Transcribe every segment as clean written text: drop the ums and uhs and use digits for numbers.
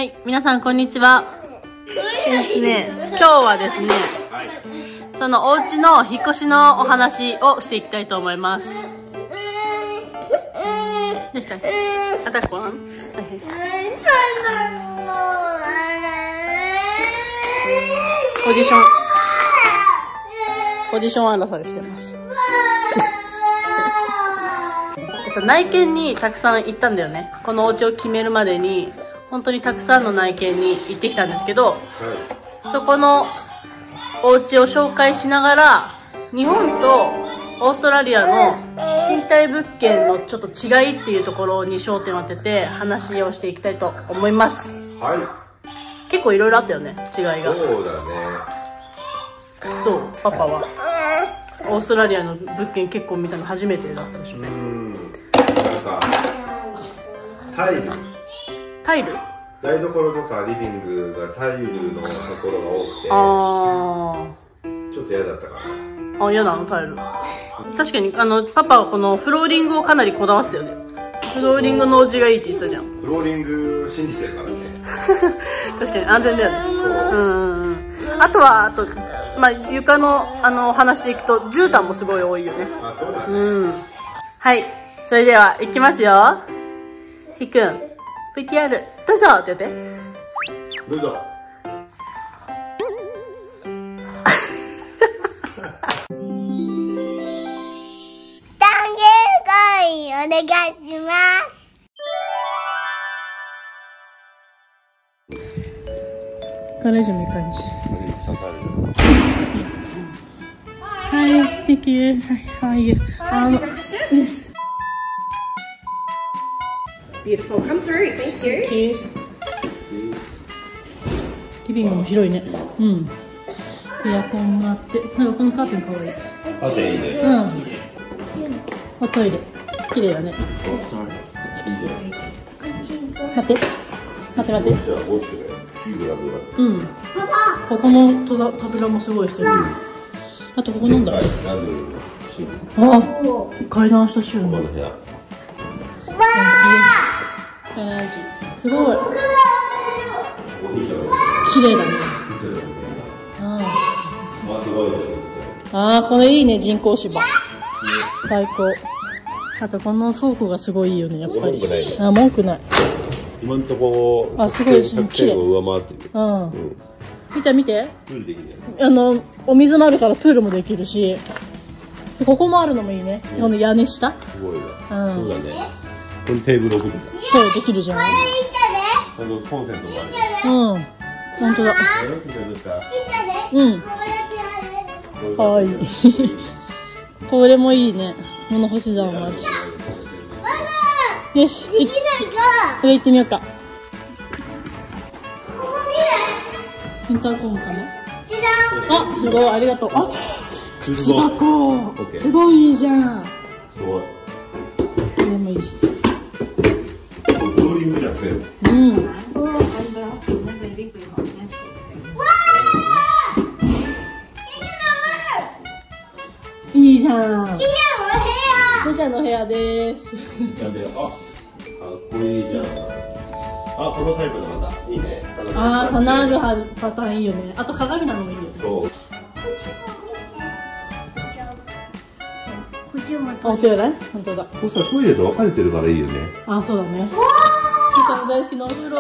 はい、皆さんこんにちは。ですね、今日はですね、そのお家の引っ越しのお話をしていきたいと思います。どうした？あたこん？ポジション争いしてます。内見にたくさん行ったんだよね。このお家を決めるまでに本当にたくさんの内見に行ってきたんですけど、そこのお家を紹介しながら日本とオーストラリアの賃貸物件のちょっと違いっていうところに焦点を当てて話をしていきたいと思います。 はい。 結構いろいろあったよね、違いが。 そうだね。 どう？パパはオーストラリアの物件結構見たの初めてだったでしょうね。 なんかタイル台所とかリビングがタイルのところが多くて、ちょっと嫌だったかな。 嫌なの？タイル。確かにパパはこのフローリングをかなりこだわってたよね。フローリングのお家がいいって言ってたじゃん。 フローリング信じてるからね。 確かに安全だよね。あとまあ床の話でいくと絨毯もすごい多いよね。 そうだね。 はい、それでは行きますよ。ひくん、VTR どうぞって言って。 どうぞ。 お願いします。 これ以上もいい感じ。はい、thank you. How are you? Yes. Beautiful. Come through. Thank you. リビングも広いね。エアコンがあって、なんかこのカーテンかわいい。 カーテンいいね。 おトイレ。綺麗だね。待って。ここの扉もすごい素敵。あとここなんだろう。階段下収納。すごい。綺麗だね。これいいね、人工芝。最高。あとこの倉庫がすごいいいよね、やっぱり。文句ない。 今のところすごい綺麗。 上回ってる。 みーちゃん見て。 プールできる。 お水もあるからプールもできるし、ここもあるのもいいね。この屋根下。 すごいな。そうだね。このテーブル置くんだ。 そうできるじゃん。 コンセントもある。 本当だ。はい。これもいいね。物干し竿もあるし。よし。これ行ってみようか。インターコンかな。すごい、ありがとう。靴箱。すごいいいじゃん。 すごい。 これもいいし。 フローリングじゃん、全部。 いいじゃん。みーちゃんの部屋です。 かっこいいじゃん。このタイプのまたいいね。 棚あるパターンいいよね。あと鏡なのもいいよね。お手洗い？本当だ。 ここさ、トイレと分かれてるからいいよね。 そうだね。みーちゃんの大好きなお風呂。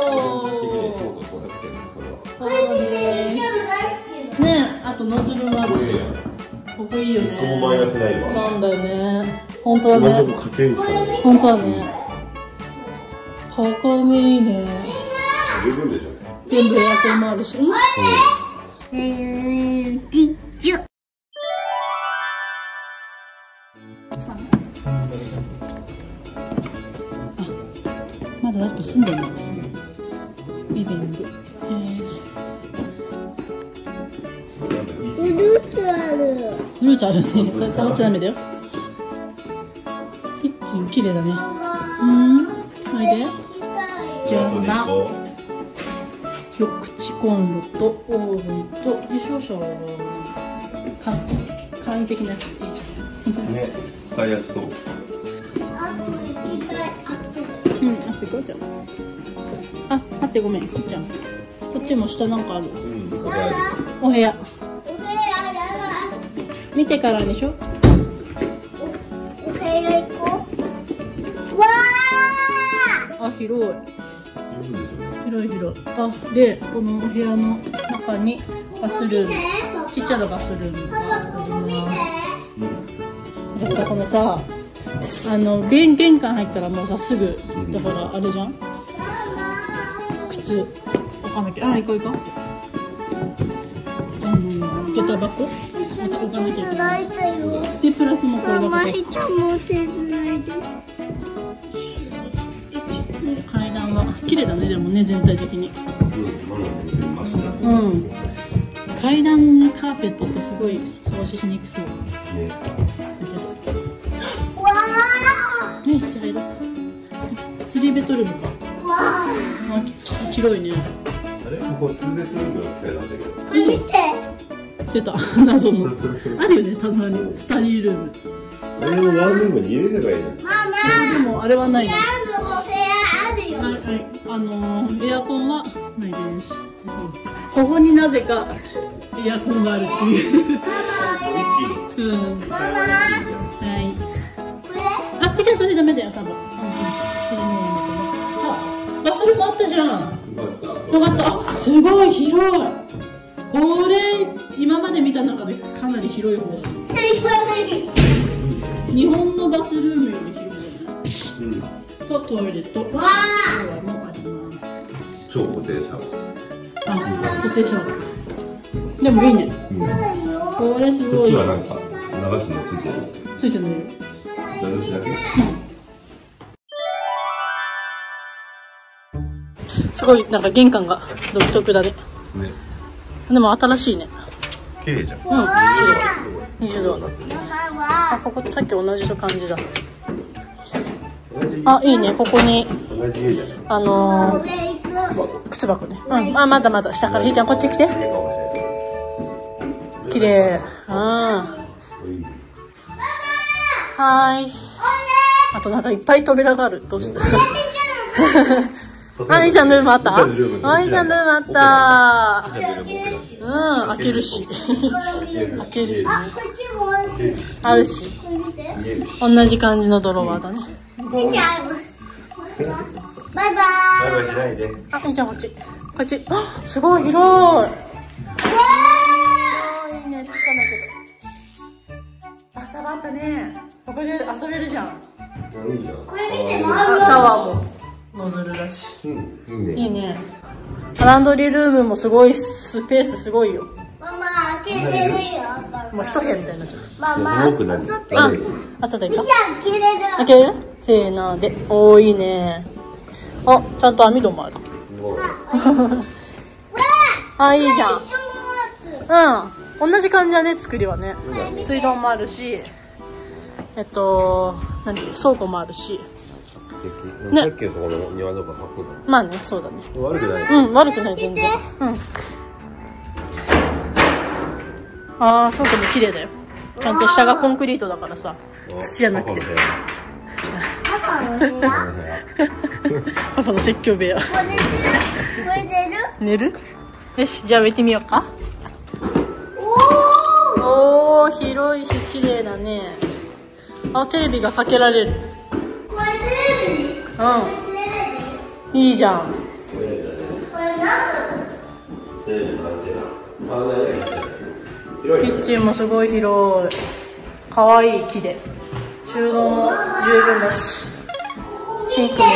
そうですね。あとノズルもあるし。ここいいよね。 ここもマイナスないわ。 なんだよね。本当だね。本当だね。ここね、いいね。 十分でしょうね。 全部エアコンもあるし。まだ誰か住んでるの？リビングです。フルーツあるね。それ触っちゃダメだよ。キッチン綺麗だね。おいで。じゃあ緑地コンロとオーブンと少々簡易的なやつでいいじゃん。 ね、使いやすそう。 あと行こうじゃん。あとってごめん、ひーちゃん。こっちも下なんかある。 うん、これある。 お部屋。見てからでしょ。 お部屋行こう。わあ、広い。広い広い。あ、で、このお部屋の中にバスルーム、ちっちゃなバスルームがあります。じゃあさ、このさ、玄関入ったらもうさ、すぐ、だからあれじゃん。靴置かなきゃ。あ、行こう行こう。下駄箱また置かなきゃいけないし。で、プラスもこれだけ。階段が綺麗だね、でもね、全体的に。うん。階段のカーペットってすごい掃除しにくそう。ね。だけど。ね、じゃあ入ろう。3ベッドルームか。あ、広いね。 あれ、ここ2ベッドルームのせいなんだけど。 これ見て。 出た、謎の。あるよね、たまにスタディールーム。 あれのワンルームに入れればいいの。 ママ。 でもあれはないな。 エアコンはないです。ここになぜかエアコンがあるっていう。うん。 ママ。 はい。 これ？ あ、ピーちゃんそれダメだよ、多分。バスルームあったじゃん。よかった。あ、すごい広い。これ今まで見た中でかなり広い方だ。日本のバスルームより広いじゃない。とトイレとシャワーもあります。 超固定シャワー。 あ、固定シャワー。でもいいね。これすごい。 こっちはなんか流すのついてる。 ついてるね。 流しだけ。 すごいなんか玄関が独特だね。ね。でも新しいね。 綺麗じゃん。 うん。20度。あ、こことさっき同じ感じだ。あ、いいね。ここに靴箱ね。うん。あ、まだまだ下からひーちゃんこっち来て。綺麗。うん。はーい。あとなんかいっぱい扉がある。どうして？あいちゃんのルームあった？あいちゃんのルームあった。うん、開けるし。開けるしね。あるし。同じ感じのドロワーだね。 バイバイ。バイバイしないで。 あ、いいじゃんこっち。こっち。あ、すごい広い。いいね、つかないけど。バスタブあったね。ここで遊べるじゃん。 これ見て。シャワーもノズルだし。いいね。ランドリールームもすごいスペースすごいよ。 ママ開けれるよ。 もう一部屋みたいになっちゃった。 ママ。 あ、朝だいか。 開けれる。 開けれる？せーので。おー、いいね。あ、ちゃんと網戸もある。あ、いいじゃん。うん。同じ感じだね、作りはね。水道もあるし、倉庫もあるし。 ね。さっきのところの庭とかかっこいい。 まあね、そうだね。 悪くない。 うん、悪くない全然。うん。ああ、倉庫も綺麗だよ。ちゃんと下がコンクリートだからさ、土じゃなくて。 パパの部屋。 パパの説教部屋。 これ寝る？よし、じゃあ植えてみようか。おー、広いし綺麗だね。あ、テレビがかけられる。 これテレビ？ うん。いいじゃん。 これ何？ キッチンもすごい広い。かわいい木で。収納も十分だし。シンクも十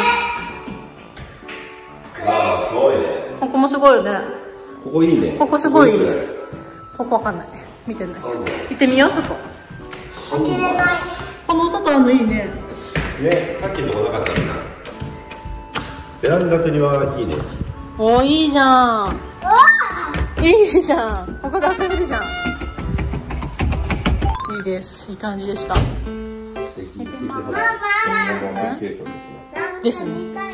分。 ああ、すごいね。 ここもすごいよね。 ここいいね。 ここすごい。ここわかんない。見てない。行ってみよう、外。 開けれない。 この外あるのいいね。 ね、さっきのとこなかったんだ。ベランダと庭いいね。 おー、いいじゃん。いいじゃん。ここで遊べるじゃん。いいです。いい感じでした。ですね。